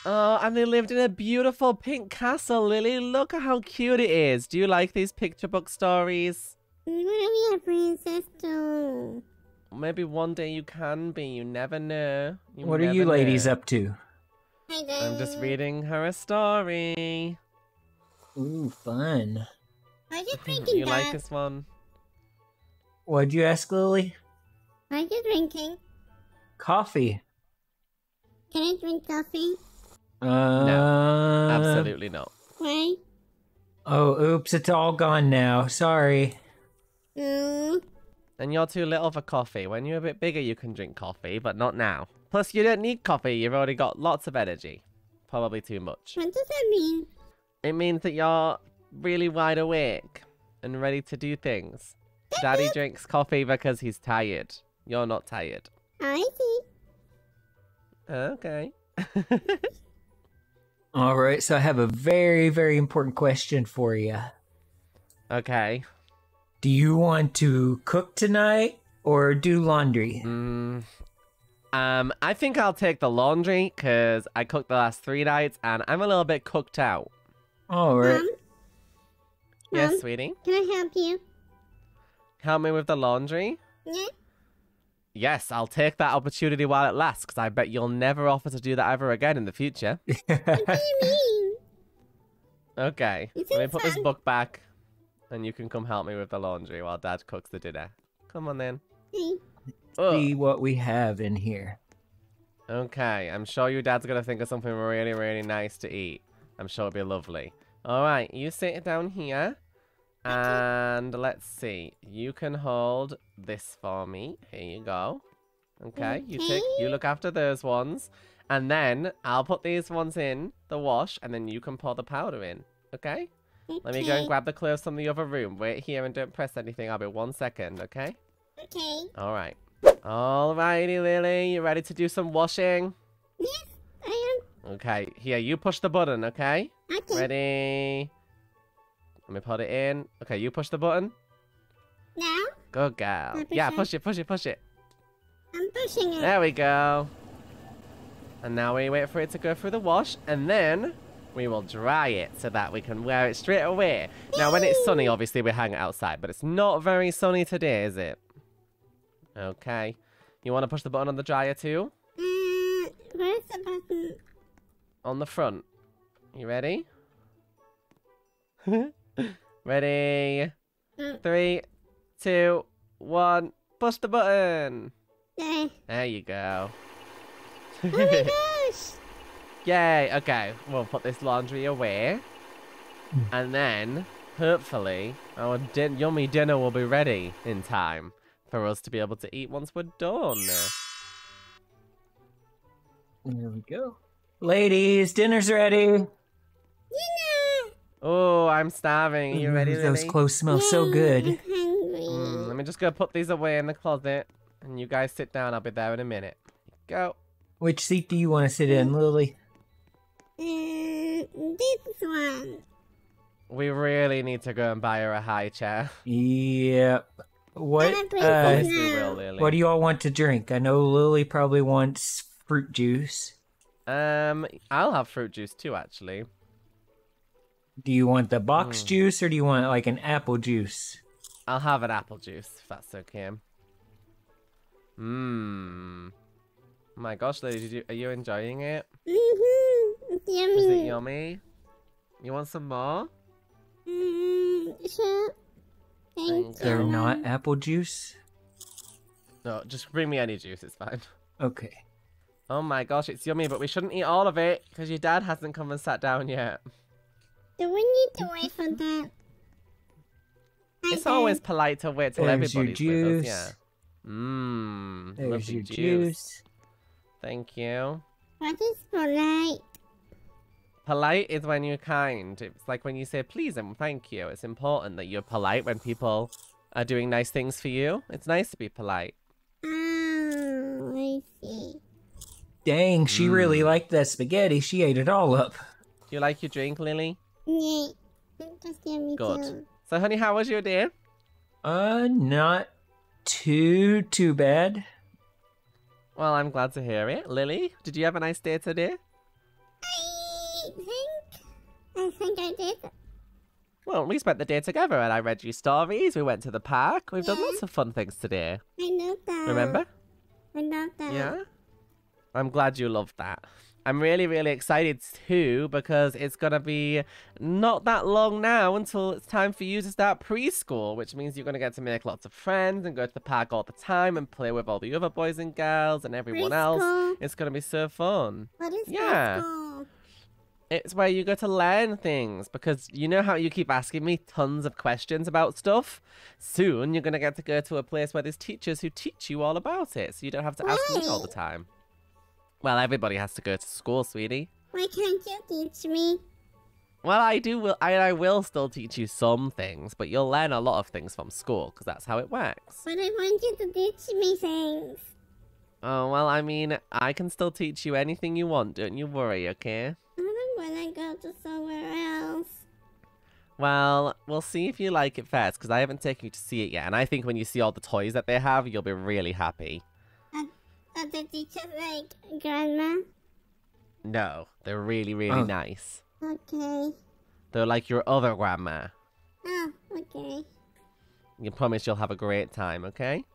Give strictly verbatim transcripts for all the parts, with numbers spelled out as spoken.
Oh, and they lived in a beautiful pink castle, Lily. Look at how cute it is. Do you like these picture book stories? I want to be a princess too. Maybe one day you can be. You never know. You What are never you ladies know. up to? Hi, I'm just Daddy. reading her a story. Ooh, fun. Are you drinking, You like Dad? this one? What'd you ask, Lily? Are you drinking? Coffee. Can I drink coffee? Uh, Absolutely not. Why? Oh, oops, it's all gone now. Sorry. No. And you're too little for coffee. When you're a bit bigger, you can drink coffee, but not now. Plus, you don't need coffee. You've already got lots of energy. Probably too much. What does that mean? It means that you're really wide awake and ready to do things. Daddy drinks coffee because he's tired. You're not tired. I see. Okay. All right, so I have a very, very important question for you. Okay. Do you want to cook tonight or do laundry? Mm, um, I think I'll take the laundry because I cooked the last three nights and I'm a little bit cooked out. All right. Mom? Yes, Mom, sweetie? can I help you? Help me with the laundry? Yeah? Yes, I'll take that opportunity while it lasts because I bet you'll never offer to do that ever again in the future. What do you mean? Okay, It's let me put this fun. book back and you can come help me with the laundry while Dad cooks the dinner. Come on then. Hey. See Ugh. what we have in here. Okay, I'm sure your dad's gonna think of something really, really nice to eat. I'm sure it'll be lovely. Alright, you sit down here. And let's see. You can hold this for me. Here you go. Okay, you take you look after those ones. And then I'll put these ones in the wash and then you can pour the powder in. Okay? Let me go and Okay. grab the clothes from the other room. Wait here and don't press anything. I'll be one second, okay? Okay. Alright. Alrighty, Lily. You ready to do some washing? Yes, I Okay, here, you push the button, okay? am. Okay. Ready? Let me put it in. Okay, you push the button. Now, Good girl. I push Yeah, it? push it, push it, push it. I'm pushing it. There we go. And now we wait for it to go through the wash, and then we will dry it so that we can wear it straight away. Now, when it's sunny, obviously we hang it outside, but it's not very sunny today, is it? Okay. You want to push the button on the dryer too? Uh, where's the button? On the front. You ready? Ready? Mm. Three, two, one. Push the button. There. There you go. Oh my gosh! Yay. Okay, we'll put this laundry away. And then, hopefully, our din yummy dinner will be ready in time for us to be able to eat once we're done. There we go. Ladies, dinner's ready. Dinner! Oh, I'm starving. Are you ready, Ooh, those Lily? clothes smell so Yay, good. I'm hungry. Mm, let me just go put these away in the closet. And you guys sit down. I'll be there in a minute. Go. Which seat do you want to sit in, Lily? Uh, this one. We really need to go and buy her a high chair. Yep. What? I'm a Uh, Yes, princess we now. will, Lily. what do you all want to drink? I know Lily probably wants fruit juice. Um, I'll have fruit juice too, actually. Do you want the box Mm. juice or do you want like an apple juice? I'll have an apple juice, if that's okay. Mmm. My gosh, Lily, did you, are you enjoying it? Mm-hmm. It's yummy. Is it yummy? You want some more? Mm, sure. Thank There They're you. not apple juice? No, just bring me any juice, it's fine. Okay. Oh my gosh, it's yummy, but we shouldn't eat all of it, because your dad hasn't come and sat down yet. Do we need to wait for that? Hi, It's Dad. always polite to wait till There's your everybody's with us, juice. yeah. Mmm, There's lovely your juice. juice. Thank you. What is polite? Polite is when you're kind. It's like when you say please and thank you. It's important that you're polite when people are doing nice things for you. It's nice to be polite. Oh, I see. Dang, she really Mm. liked that spaghetti. She ate it all up. Do you like your drink, Lily? Yeah. Just yummy Good. too. So, honey, how was your day? Uh, not too, too bad. Well, I'm glad to hear it. Lily, did you have a nice day today? I I think... I think I did. Well, we spent the day together and I read you stories. We went to the park. We've done Yeah. lots of fun things today. I know that. Remember? I know that. Yeah? I'm glad you loved that. I'm really, really excited too because it's going to be not that long now until it's time for you to start preschool, which means you're going to get to make lots of friends and go to the park all the time and play with all the other boys and girls and everyone else. Preschool? It's going to be so fun. What is Yeah. preschool? It's where you go to learn things because you know how you keep asking me tons of questions about stuff? Soon you're going to get to go to a place where there's teachers who teach you all about it so you don't have to ask me all the time. Well, everybody has to go to school, sweetie. Why can't you teach me? Well, I do. Will I, I will still teach you some things, but you'll learn a lot of things from school because that's how it works. But I want you to teach me things. Oh, well, I mean, I can still teach you anything you want. Don't you worry, okay? I don't want to go to somewhere else. Well, we'll see if you like it first because I haven't taken you to see it yet. And I think when you see all the toys that they have, you'll be really happy. Are, are the teachers like grandma? No, they're really, really Oh. nice. Okay. They're like your other grandma. Oh, okay. You promise you'll have a great time, okay?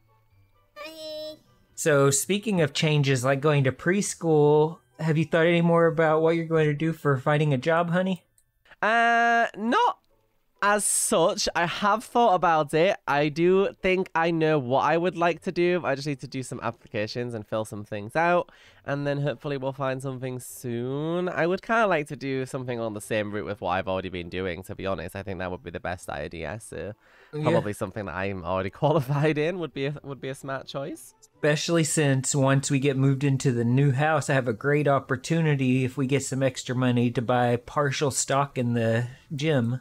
Bye. So, speaking of changes like going to preschool, have you thought any more about what you're going to do for finding a job, honey? Uh, not as such. I have thought about it. I do think I know what I would like to do. I just need to do some applications and fill some things out. And then hopefully we'll find something soon. I would kind of like to do something on the same route with what I've already been doing, to be honest. I think that would be the best idea. So probably something that I'm already qualified in would be a, would be a smart choice. Especially since once we get moved into the new house, I have a great opportunity if we get some extra money to buy partial stock in the gym.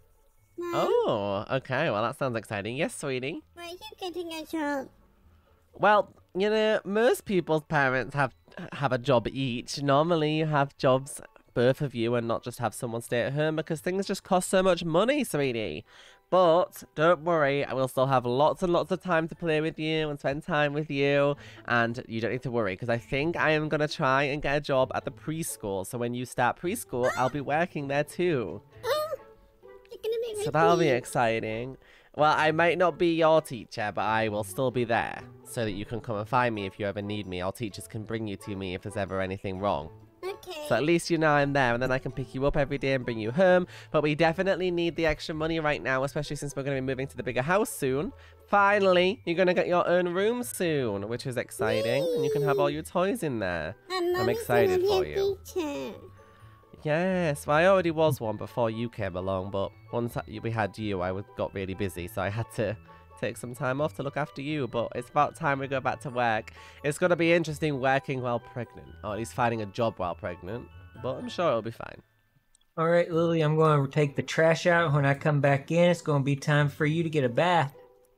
Oh, okay. Well, that sounds exciting. Yes, sweetie. Why are you getting a job? Well, you know, most people's parents have have a job each. Normally, you have jobs, both of you, and not just have someone stay at home because things just cost so much money, sweetie. But don't worry, I will still have lots and lots of time to play with you and spend time with you. And you don't need to worry because I think I am going to try and get a job at the preschool. So when you start preschool, I'll be working there too. Oh, you're gonna make me So that'll be pee. exciting. Well, I might not be your teacher, but I will still be there so that you can come and find me if you ever need me. Our teachers can bring you to me if there's ever anything wrong. Okay. So at least you know I'm there, and then I can pick you up every day and bring you home. But we definitely need the extra money right now, especially since we're going to be moving to the bigger house soon. Finally, you're going to get your own room soon, which is exciting. And you can have all your toys in there. And I'm Mommy's excited gonna for be a you. teacher. Yes, well, I already was one before you came along, but once I- we had you, I was, got really busy, so I had to take some time off to look after you, but it's about time we go back to work. It's going to be interesting working while pregnant, or at least finding a job while pregnant, but I'm sure it'll be fine. All right, Lily, I'm going to take the trash out. When I come back in, it's going to be time for you to get a bath.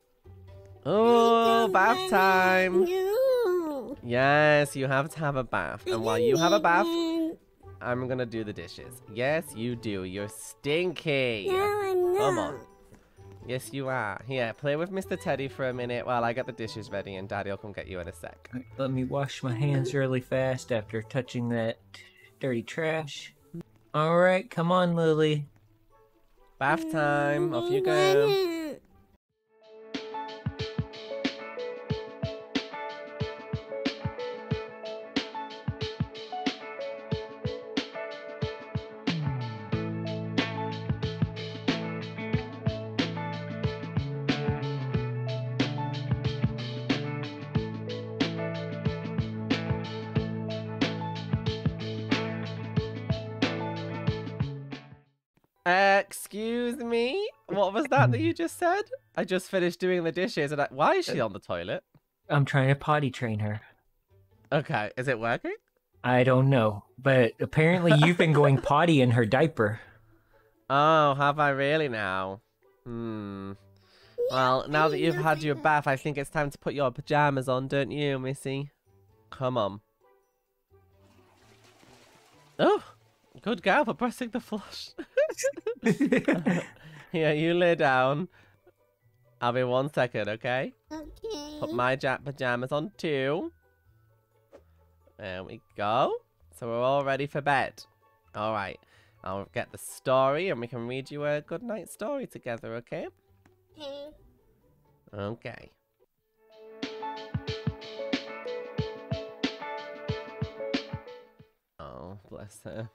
Oh, bath time! No. Yes, you have to have a bath, and while you have a bath, No, I'm going to do the dishes. Yes, you do. You're stinky! I'm not. Come on. Yes, you are. Here, play with Mister Teddy for a minute while I get the dishes ready, and Daddy will come get you in a sec. All right, let me wash my hands really fast after touching that dirty trash. All right, come on, Lily. Bath time. Off you I go. wanna. Excuse me? What was that that you just said? I just finished doing the dishes, and I... Why is she on the toilet? I'm trying to potty train her. Okay, is it working? I don't know, but apparently you've been going potty in her diaper. Oh, have I really now? Hmm. Well, now that you've had your bath, I think it's time to put your pajamas on, don't you, Missy? Come on. Oh, good girl for pressing the flush. Here, you lay down. I'll be one second, okay? Okay. Put my ja pajamas on too. There we go. So we're all ready for bed. All right. I'll get the story and we can read you a good night story together, okay? Okay. Okay. Oh, bless her.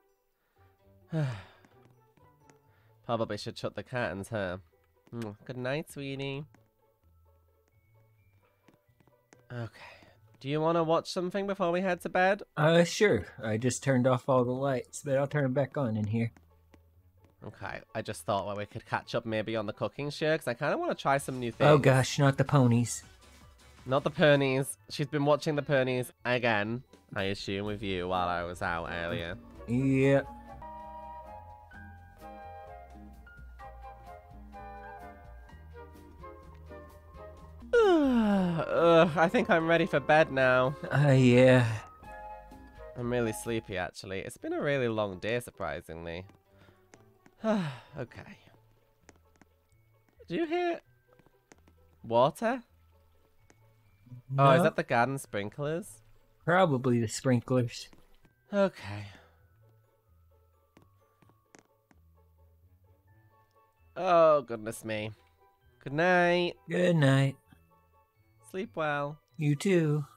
Probably should shut the curtains, huh? Mm, good night, sweetie. Okay. Do you want to watch something before we head to bed? Uh, sure. I just turned off all the lights, but I'll turn them back on in here. Okay, I just thought well, we could catch up maybe on the cooking show, because I kind of want to try some new things. Oh gosh, not the ponies. Not the ponies. She's been watching the ponies again, I assume, with you while I was out earlier. Yep. Ugh, I think I'm ready for bed now. Uh, yeah. I'm really sleepy, actually. It's been a really long day, surprisingly. Okay. Do you hear water? No, Oh, is that the garden sprinklers? probably the sprinklers. Okay. Oh, goodness me. Good night. Good night. Sleep well. You too.